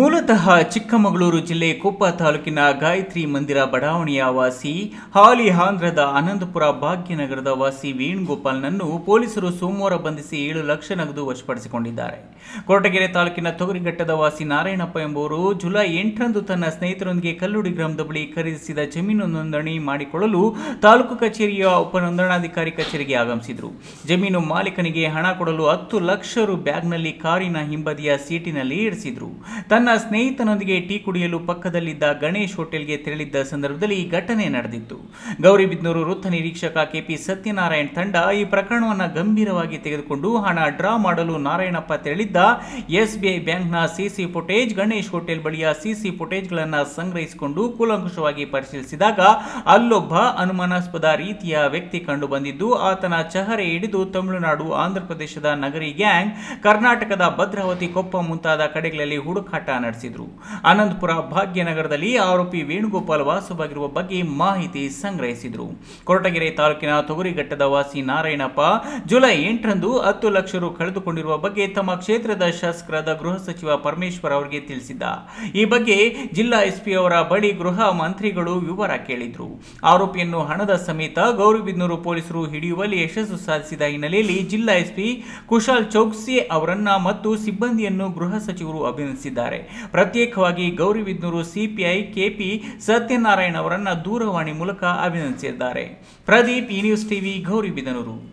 ಮೂಲತಃ ಚಿಕ್ಕಮಗಳೂರು ಜಿಲ್ಲೆ ಕೊಪ್ಪ ತಾಲೂಕಿನ ಗಾಯತ್ರಿ ಮಂದಿರ ಬಡಾವಣೆಯ ವಾಸಿ, ಹಾಲಿ ಆಂಧ್ರದ ಆನಂದಪುರ ಭಾಗ್ಯನಗರದ ವಾಸಿ ವೇಣುಗೋಪಾಲ್ನನ್ನು ಪೊಲೀಸರು ಸೋಮವಾರ ಬಂಧಿಸಿ 7 ಲಕ್ಷ ನಗದು ವಶಪಡಿಸಿಕೊಂಡಿದ್ದಾರೆ. ಕೊರಟಗೆರೆ ತಾಲೂಕಿನ ತೊಗರಿಘಟ್ಟದ ವಾಸಿ ನಾರಾಯಣಪ್ಪ ಎಂಬುವರು ಜುಲೈ 8ರಂದು ತನ್ನ ಸ್ನೇಹಿತರೊಂದಿಗೆ ಕಲ್ಲುಡಿ ಗ್ರಾಮದ ಬಳಿ ಖರೀದಿಸಿದ ಜಮೀನು ನೋಂದಣಿ ಮಾಡಿಕೊಳ್ಳಲು ತಾಲೂಕು ಕಚೇರಿಯ ಉಪನೋಂದಣಾಧಿಕಾರಿ ಕಚೇರಿಗೆ ಆಗಮಿಸಿದರು. ಜಮೀನು ಮಾಲೀಕನಿಗೆ ಹಣ ಕೊಡಲು 10 ಲಕ್ಷ ರು ಬ್ಯಾಗ್ನಲ್ಲಿ ಕಾರಿನ ಹಿಂಬದಿಯ ಸೀಟಿನಲ್ಲಿ ಇರಿಸಿದ್ರು. ತನ್ನ ಸ್ನೇಹಿತನೊಂದಿಗೆ ಟೀ ಕುಡಿಯಲು ಪಕ್ಕದಲ್ಲಿದ್ದ ಗಣೇಶ್ ಹೋಟೆಲ್ಗೆ ತೆರಳಿದ್ದ ಸಂದರ್ಭದಲ್ಲಿ ಈ ಘಟನೆ ನಡೆದಿತ್ತು. ಗೌರಿಬಿದನೂರು ವೃತ್ತ ನಿರೀಕ್ಷಕ ಕೆಪಿ ಸತ್ಯನಾರಾಯಣ್ ತಂಡ ಈ ಪ್ರಕರಣವನ್ನು ಗಂಭೀರವಾಗಿ ತೆಗೆದುಕೊಂಡು ಹಣ ಡ್ರಾ ಮಾಡಲು ನಾರಾಯಣಪ್ಪ ತೆರಳಿದ್ದ ಎಸ್ಬಿಐ ಬ್ಯಾಂಕ್ನ ಸಿಸಿ ಫುಟೇಜ್, ಗಣೇಶ್ ಹೋಟೆಲ್ ಬಳಿಯ ಸಿಸಿ ಫುಟೇಜ್ಗಳನ್ನು ಸಂಗ್ರಹಿಸಿಕೊಂಡು ಕೂಲಂಕುಷವಾಗಿ ಪರಿಶೀಲಿಸಿದಾಗ ಅಲ್ಲೊಬ್ಬ ಅನುಮಾನಾಸ್ಪದ ರೀತಿಯ ವ್ಯಕ್ತಿ ಕಂಡು ಬಂದಿದ್ದು, ಆತನ ಚಹರೆ ಹಿಡಿದು ತಮಿಳುನಾಡು, ಆಂಧ್ರಪ್ರದೇಶದ ನಗರಿ ಗ್ಯಾಂಗ್, ಕರ್ನಾಟಕದ ಭದ್ರಾವತಿ, ಕೊಪ್ಪ ಮುಂತಾದ ಕಡೆಗಳಲ್ಲಿ ಹುಡುಕಾಟ ನಡೆಸಿದ್ರು. ಆನಂದಪುರ ಭಾಗ್ಯನಗರದಲ್ಲಿ ಆರೋಪಿ ವೇಣುಗೋಪಾಲ್ ವಾಸವಾಗಿರುವ ಬಗ್ಗೆ ಮಾಹಿತಿ ಸಂಗ್ರಹಿಸಿದ್ರು. ಕೊರಟಗೆರೆ ತಾಲೂಕಿನ ತೊಗರಿಘಟ್ಟದ ವಾಸಿ ನಾರಾಯಣಪ್ಪ ಜುಲೈ 8ರಂದು 10 ಲಕ್ಷ ರು ಕಳೆದುಕೊಂಡಿರುವ ಬಗ್ಗೆ ತಮ್ಮ ಕ್ಷೇತ್ರದ ಶಾಸಕರಾದ ಗೃಹ ಸಚಿವ ಪರಮೇಶ್ವರ್ ಅವರಿಗೆ ತಿಳಿಸಿದ್ದ. ಈ ಬಗ್ಗೆ ಜಿಲ್ಲಾ ಎಸ್ಪಿ ಅವರ ಬಳಿ ಗೃಹ ಮಂತ್ರಿಗಳು ವಿವರ ಕೇಳಿದ್ರು. ಆರೋಪಿಯನ್ನು ಹಣದ ಸಮೇತ ಗೌರಿಬಿದನೂರು ಪೊಲೀಸರು ಹಿಡಿಯುವಲ್ಲಿ ಯಶಸ್ಸು ಸಾಧಿಸಿದ ಹಿನ್ನೆಲೆಯಲ್ಲಿ ಜಿಲ್ಲಾ ಎಸ್ಪಿ ಕುಶಾಲ್ ಚೌಕ್ಸಿ ಅವರನ್ನ ಮತ್ತು ಸಿಬ್ಬಂದಿಯನ್ನು ಗೃಹ ಸಚಿವರು ಅಭಿನಂದಿಸಿದ್ದಾರೆ. ಪ್ರತ್ಯೇಕವಾಗಿ ಗೌರಿಬಿದನೂರು ಸಿಪಿಐ ಕೆಪಿ ಸತ್ಯನಾರಾಯಣ್ ಅವರನ್ನ ದೂರವಾಣಿ ಮೂಲಕ ಅಭಿನಂದಿಸಿದ್ದಾರೆ. ಪ್ರದೀಪ್, ಈ ನ್ಯೂಸ್ ಟಿವಿ, ಗೌರಿಬಿದನೂರು.